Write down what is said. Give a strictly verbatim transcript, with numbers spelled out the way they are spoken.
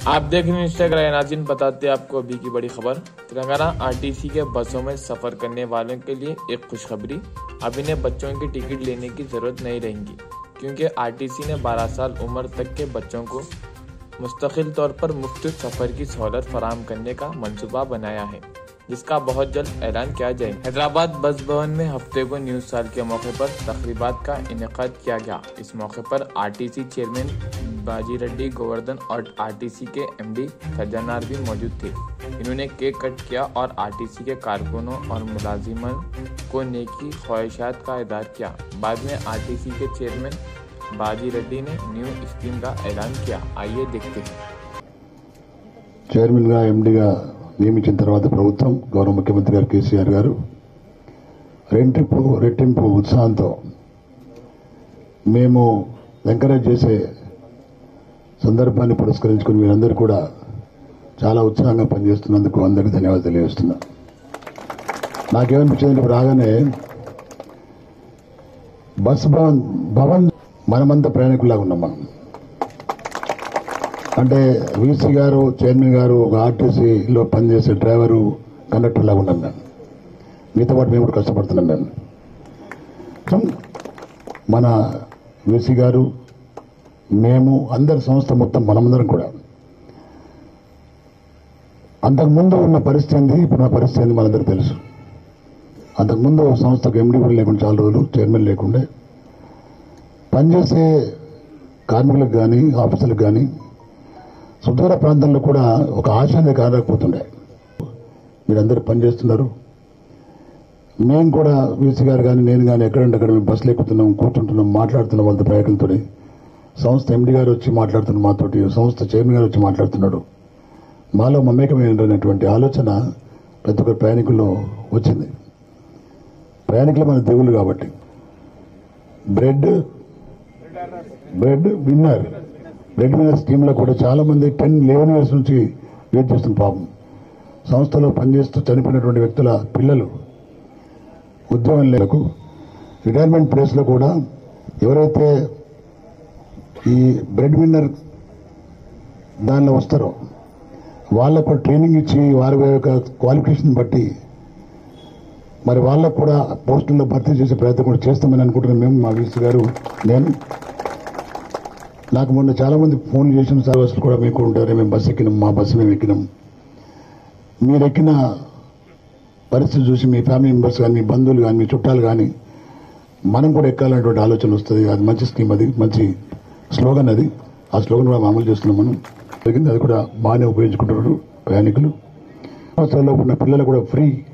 आप देख रहे हैं इंस्टाग्राम नाज़रीन, बताते हैं आपको अभी की बड़ी खबर। तेलंगाना आरटीसी के बसों में सफर करने वालों के लिए एक खुशखबरी। अब इन्हें बच्चों की टिकट लेने की जरूरत नहीं रहेगी, क्योंकि आरटीसी ने बारह साल उम्र तक के बच्चों को मुस्तकिल तौर पर मुफ्त सफर की सहूलत फराहम करने का मंसूबा बनाया है, जिसका बहुत जल्द ऐलान किया जाएगा। हैदराबाद बस भवन में हफ्ते को न्यूज साल के मौके पर तकरीबात का इनेकाद किया गया। इस मौके पर आरटीसी चेयरमैन बाजी रेड्डी गोवर्धन और आरटीसी के एमडी खजानार भी मौजूद थे। इन्होंने केक कट किया और आरटीसी के कारकुनों और मुलाजिमन को नेकी ख्वाहिशात का इज़हार किया। बाद में आरटीसी के चेयरमैन बाजी रेड्डी ने न्यू स्कीम का ऐलान किया। आइए देखते हैं। चेयरमैन गा एमडी गा నియమించిన తర్వాత ప్రభుత్వం గౌరవ ముఖ్యమంత్రి గారు కేసీఆర్ గారు రెట్టింపు రెట్టింపు ఉత్సాహంతో మేము ఎంకరేజ్ చేసే సందర్భాన్ని పురస్కరించుకుని మీరందరూ కూడా చాలా ఉత్సాహంగా పనిచేస్తున్నందుకు అందరికీ ధన్యవాదాలు తెలియజేస్తున్నా. నాకేమనిపించింది, ఇప్పుడు రాగానే బస్ భవన్ భవన్ మనమంతా ప్రయాణికులాగా ఉన్నాం. మనం అంటే వీసీ గారు చైర్మన్ గారు ఒక ఆర్టీసీలో పనిచేసే డ్రైవరు కండక్టర్ లాగా ఉన్నాను. నేను మీతో పాటు మేము కూడా కష్టపడుతున్నాం. నేను మన వీసీ గారు మేము అందరి సంస్థ మొత్తం మనమందరం కూడా అంతకుముందు ఉన్న పరిస్థితి ఏంది, ఇప్పుడు ఉన్న పరిస్థితి ఏంది మనందరికీ తెలుసు. అంతకుముందు సంస్థకు ఎండీ కూడా లేకుండా చాలా రోజులు చైర్మన్ లేకుండే పనిచేసే కార్మికులకు కానీ ఆఫీసర్లకు కానీ సుదూర ప్రాంతంలో కూడా ఒక ఆశ అనేది కానకపోతుండే. మీరందరూ పనిచేస్తున్నారు. మేము కూడా వీసీ గారు కానీ నేను కానీ ఎక్కడంటే అక్కడ మేము బస్సులు ఎక్కుతున్నాం, కూర్చుంటున్నాం, మాట్లాడుతున్నాం వాళ్ళతో ప్రయాణికులతో. సంస్థ ఎండీ గారు వచ్చి మాట్లాడుతున్నారు మాతోటి, సంస్థ చైర్మన్ గారు వచ్చి మాట్లాడుతున్నాడు. మాలో మమేకమైనటువంటి ఆలోచన ప్రతి ఒక్క ప్రయాణికుల్లో వచ్చింది. ప్రయాణికులు మన దేవుళ్ళు కాబట్టి bread breadwinner breadwinner స్కీమ్లో కూడా చాలా మంది టెన్ లెవెన్ ఇయర్స్ నుంచి వెయిట్ చేస్తున్న పాపం. సంస్థలో పనిచేస్తూ చనిపోయినటువంటి వ్యక్తుల పిల్లలు ఉద్యోగంలకు రిటైర్మెంట్ ప్లేస్లో కూడా ఎవరైతే ఈ బ్రెడ్ విన్నర్ దానిలో వస్తారో వాళ్ళకు ట్రైనింగ్ ఇచ్చి వారి యొక్క క్వాలిఫికేషన్ బట్టి మరి వాళ్ళకు కూడా పోస్టుల్లో భర్తీ చేసే ప్రయత్నం కూడా చేస్తామని అనుకుంటున్నాం. మేము మా వీసీ గారు నేను నాకు మొన్న చాలా మంది ఫోన్ చేసిన సర్వీసులు కూడా మీకు ఉంటారు. మేము బస్సు ఎక్కినాం, మా బస్సు మేము ఎక్కినాం. మీరు ఎక్కిన పరిస్థితి చూసి మీ ఫ్యామిలీ మెంబర్స్ కానీ మీ బంధువులు కానీ మీ చుట్టాలు కానీ మనం కూడా ఎక్కాలనేటువంటి ఆలోచన వస్తుంది. అది మంచి స్కీమ్, అది మంచి స్లోగన్. అది ఆ స్లోగన్ కూడా అమలు చేస్తున్నాం మనం. జరిగింది అది కూడా బాగానే ఉపయోగించుకుంటున్నారు ప్రయాణికులు. సంవత్సరాల్లో ఉన్న పిల్లలు కూడా ఫ్రీ